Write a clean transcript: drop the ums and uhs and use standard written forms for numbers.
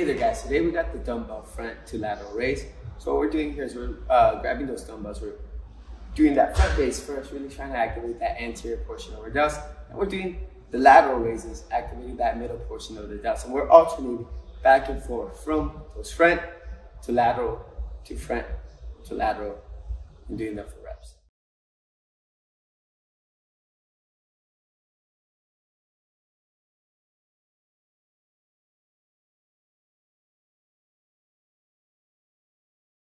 Hey there guys, today we got the dumbbell front to lateral raise. So what we're doing here is we're grabbing those dumbbells, we're doing that front base first, really trying to activate that anterior portion of our delts, and we're doing the lateral raises, activating that middle portion of the delts, and we're alternating back and forth from those front to lateral to front to lateral, and doing that for reps.